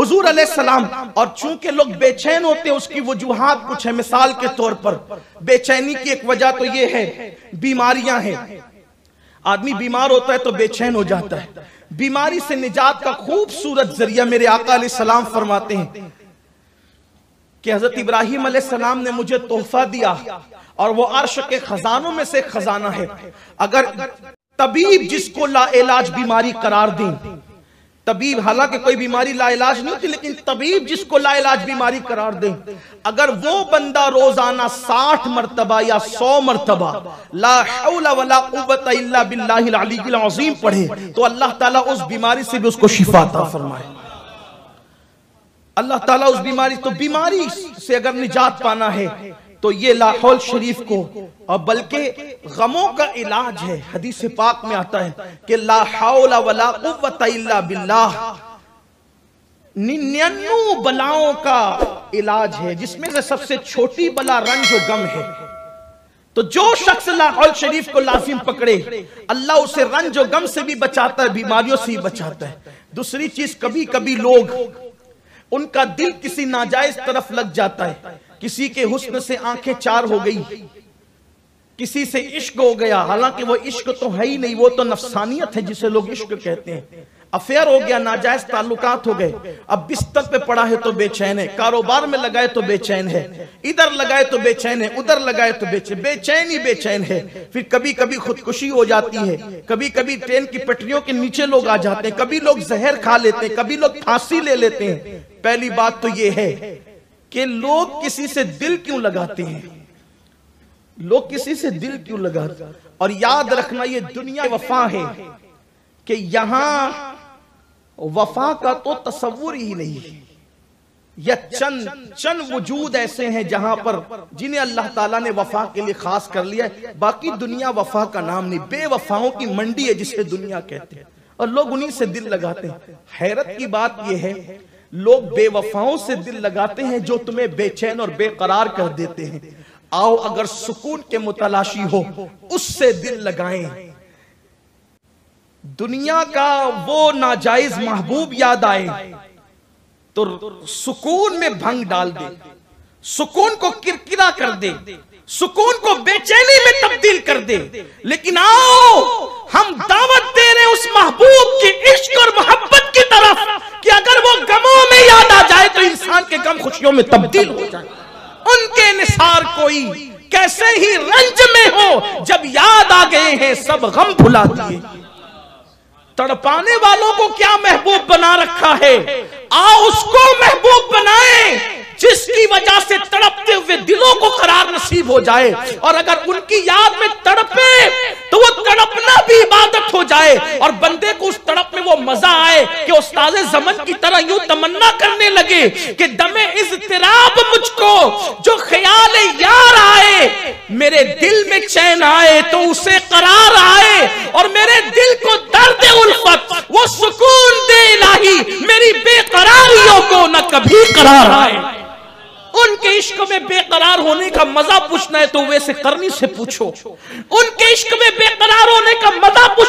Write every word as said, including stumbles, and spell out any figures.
हुजूर अलैहिस्सलाम। और चूंकि लोग बेचैन होते हैं उसकी वजूहात कुछ है। मिसाल के तौर पर बेचैनी की एक वजह तो ये है बीमारियां हैं। आदमी बीमार होता है तो बेचैन हो जाता है। बीमारी से निजात का खूबसूरत जरिया मेरे आका अलैहिस्सलाम फरमाते हैं कि हजरत इब्राहिम अलैहिस्सलाम ने मुझे तोहफा दिया और वो अर्श के खजानों में से खजाना है। अगर तबीब जिसको लाइलाज बीमारी करार दें, तबीब हालांकि कोई बीमारी लाइलाज नहीं होती, लेकिन तबीब जिसको लाइलाज बीमारी करार दें, अगर वो बंदा रोजाना साठ मरतबा या सौ मरतबा ला हौला वला कुव्वता इल्ला बिल्लाहिल अलीय्यिल अज़ीम पढ़े तो अल्लाह ताला उस बीमारी से भी उसको शिफा अता फरमाए। अल्लाह ताला उस बीमारी, तो बीमारी से अगर निजात पाना है तो ये लाहौल शरीफ को, और बल्कि गमों का इलाज है। हदीस पाक में आता है कि ला हौला वला कुव्वता इल्ला बिल्लाह, निन्यानवे बलाओं का इलाज है जिसमें से सबसे छोटी बला रंज और गम है। तो जो शख्स लाहौल शरीफ को लाजिम पकड़े अल्लाह उसे रंज और गम से भी बचाता है, बीमारियों से भी बचाता है। दूसरी चीज, कभी कभी लोग उनका दिल किसी नाजायज तरफ लग जाता है। किसी के हुस्न से आंखें चार हो गई, किसी से इश्क हो गया, हालांकि वो इश्क तो है ही नहीं, वो तो नफसानियत है जिसे लोग इश्क कहते हैं। अफेयर हो गया, नाजायज ताल्लुकात हो गए। अब बिस्तर पे पड़ा है तो बेचैन है, कारोबार में लगाए तो बेचैन है, इधर लगाए तो बेचैन है, उधर लगाए तो बेचैन, बेचैन ही बेचैन है। फिर कभी कभी खुदकुशी हो जाती है, कभी कभी ट्रेन की पटरियों के नीचे लोग आ जाते हैं, कभी लोग जहर खा लेते हैं, कभी लोग फांसी ले लेते हैं। पहली बात तो ये है कि लोग किसी से दिल क्यों लगाते हैं, लोग किसी से दिल क्यों लगाते। और याद रखना ये दुनिया वफा है कि यहां वफा का तो तस्वुर ही नहीं है। या चंद चंद वजूद ऐसे हैं जहां पर जिन्हें अल्लाह ताला ने वफा के लिए खास कर लिया है, बाकी दुनिया वफा का नाम नहीं। बेवफाओं की मंडी है जिसे दुनिया कहते हैं, और लोग उन्हीं से दिल लगाते हैं। हैरत की बात यह है, लोग बेवफाओं से दिल लगाते हैं जो तुम्हें बेचैन और बेकरार कर देते हैं। आओ अगर सुकून के मुतलाशी हो उससे दिल लगाएं। दुनिया का वो नाजायज महबूब याद आए तो सुकून में भंग डाल दे, सुकून को किरकिरा कर दे, सुकून को बेचैनी में तब्दील कर दे। लेकिन आओ हम दावत दे रहे उस महबूब की इश्क और मोहब्बत की तरफ कि अगर वो गमों में याद आ जाए तो इंसान के गम खुशियों में तब्दील हो जाए। उनके निसार कोई कैसे ही रंज में हो, जब याद आ गए हैं सब गम भुला दिए। तड़पाने वालों को क्या महबूब बना रखा है, आओ उसको महबूब बनाएं जिसकी वजह से तड़पते हुए दिलों को करार नसीब हो जाए। और अगर उनकी याद में तड़पे तो वो तड़पना भी इबादत हो जाए, और बंदे को उस तड़प में वो मजा आए कि उस्ताज़े ज़मन की तरह यूं तमन्ना करने लगे कि दमे इज़्तिराब मुझको जो ख्याल यार आए, मेरे दिल में चैन आए तो उसे करार आए, और मेरे दिल को दर्द उल्फत वो सुकून दे इलाही, मेरी बेकरारियों को न कभी करार आए। उनके इश्क में बेकरार होने का मजा पूछना है तो वैसे करनी से पूछो, उनके इश्क में बेकरार होने का मजा